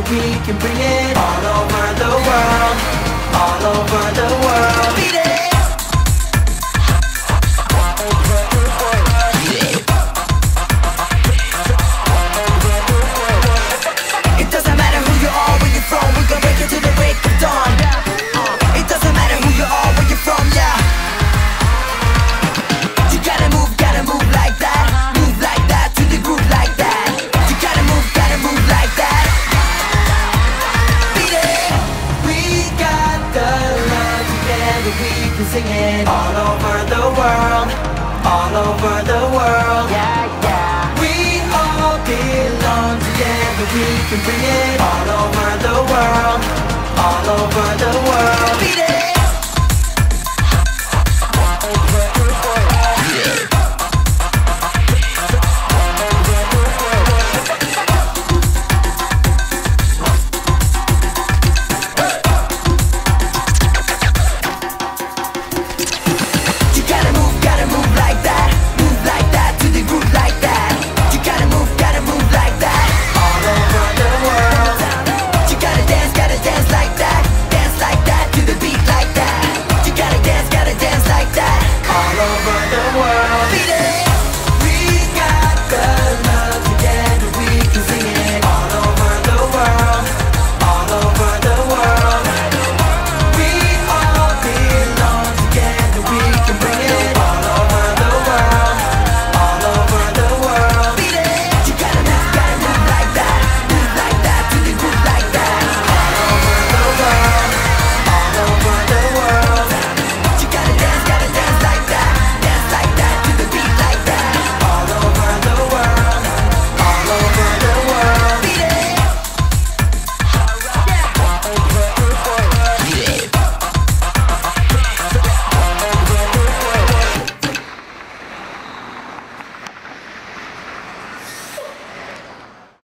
we can bring it all over the world, all over the world. Beat it! It doesn't matter who you are, where you're from, we gon' break it to the break of dawn. It doesn't matter who you are, where you're from, yeah. You gotta move like that. Move like that, to the groove like that. You gotta move like that. Beat it! We got the love together, we can sing it all over the world, all over the world. Yeah, yeah. We all belong together, we can bring it all over the world, all over the